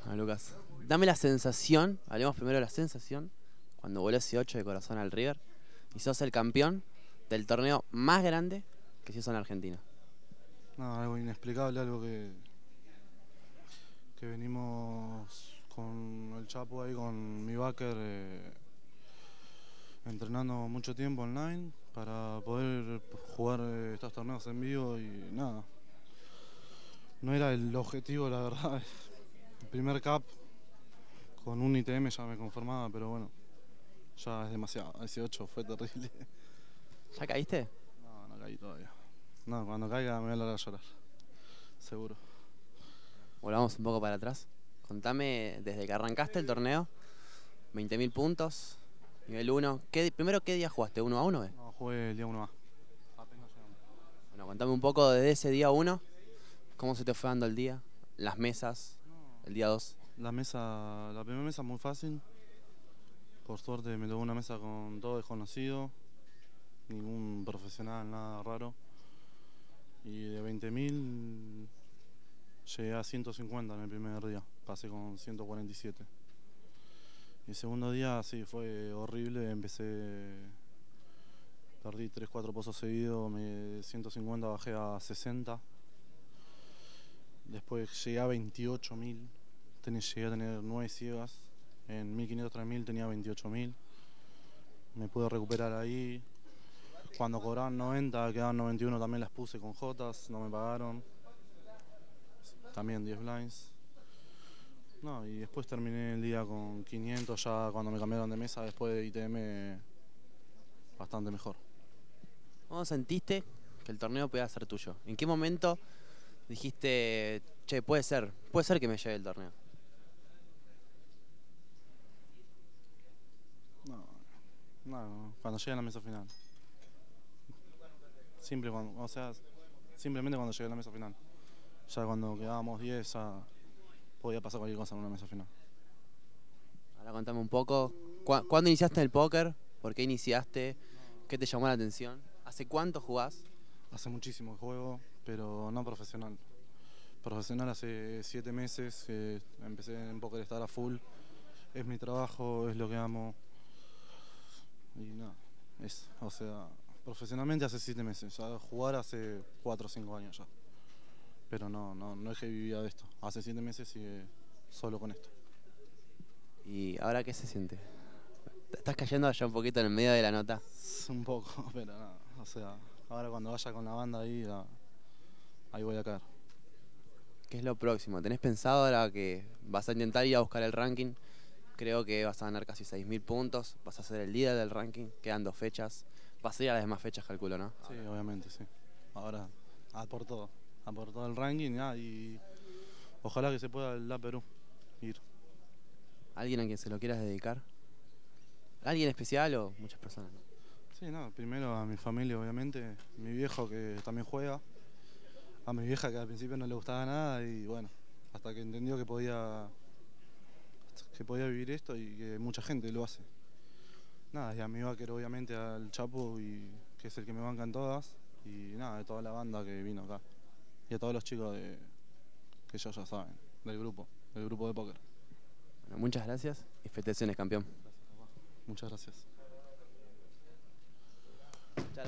Bueno, Lucas, dame la sensación, hablemos primero de la sensación, cuando voló ese 8 de corazón al River y sos el campeón del torneo más grande que se hizo en Argentina. No, algo inexplicable, algo que venimos con el Chapo ahí, con mi backer, entrenando mucho tiempo online para poder jugar estos torneos en vivo y nada. No era el objetivo, la verdad. El primer cap con un ITM ya me conformaba, pero bueno, ya es demasiado. Ese 8 fue terrible. ¿Ya caíste? No, no caí todavía. No, cuando caiga me voy a largar a llorar. Seguro. Volvamos un poco para atrás. Contame, desde que arrancaste el torneo, 20.000 puntos, nivel 1. Primero, ¿qué día jugaste? ¿1 a 1? No, jugué el día 1A. Apenas llegamos. Bueno, contame un poco desde ese día 1, cómo se te fue dando el día, las mesas, el día 2. La primera mesa muy fácil. Por suerte me tocó una mesa con todo desconocido, ningún profesional, nada raro. Y de 20.000 llegué a 150 en el primer día, pasé con 147. Y el segundo día sí, fue horrible, perdí 3-4 pozos seguidos, de 150 bajé a 60. Después llegué a 28.000, llegué a tener 9 ciegas. En 1500, 3000 tenía 28.000. Me pude recuperar ahí. Cuando cobraban 90, quedaban 91, también las puse con Jotas, no me pagaron. También 10 blinds. No, y después terminé el día con 500 ya cuando me cambiaron de mesa después de ITM bastante mejor. ¿Cómo sentiste que el torneo podía ser tuyo? ¿En qué momento dijiste, che, puede ser que me lleve el torneo? No, cuando llegué a la mesa final. Simplemente cuando llegué a la mesa final. Ya cuando quedábamos 10 ya podía pasar cualquier cosa en una mesa final. Ahora contame un poco, ¿cuándo iniciaste el póker? ¿Por qué iniciaste? ¿Qué te llamó la atención? ¿Hace cuánto jugás? Hace muchísimo juego, pero no profesional. Profesional hace 7 meses que empecé en Poker Star a full. Es mi trabajo, es lo que amo. Y nada, profesionalmente hace 7 meses. Ya jugar hace 4 o 5 años ya. Pero no es que vivía de esto. Hace 7 meses y solo con esto. ¿Y ahora qué se siente? ¿Estás cayendo allá un poquito en el medio de la nota? Un poco, pero nada. Ahora cuando vaya con la banda ahí voy a caer. ¿Qué es lo próximo? ¿Tenés pensado ahora que vas a intentar ir a buscar el ranking? Creo que vas a ganar casi 6.000 puntos, vas a ser el líder del ranking, quedan 2 fechas. Vas a ir a las demás fechas, calculo, ¿no? Sí, obviamente, sí. Ahora, a por todo el ranking y ojalá que se pueda el La Perú ir. ¿Alguien a quien se lo quieras dedicar? ¿Alguien especial o muchas personas? ¿No? Sí, no, primero a mi familia, obviamente, mi viejo que también juega, a mi vieja que al principio no le gustaba nada y bueno, hasta que entendió que podía vivir esto y que mucha gente lo hace. Nada, y a mi backer obviamente al Chapo, que es el que me banca en todas, y nada, de toda la banda que vino acá. Y a todos los chicos que ellos ya saben, del grupo de póker. Bueno, muchas gracias y felicitaciones, campeón. Muchas gracias.